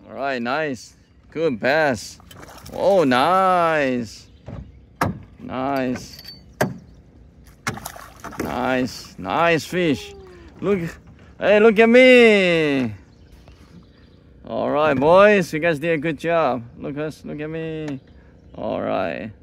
All right, nice. Good bass. Oh, nice. Nice. Nice. Nice fish. Look. Hey, look at me. All right, boys. You guys did a good job. Look at me. All right.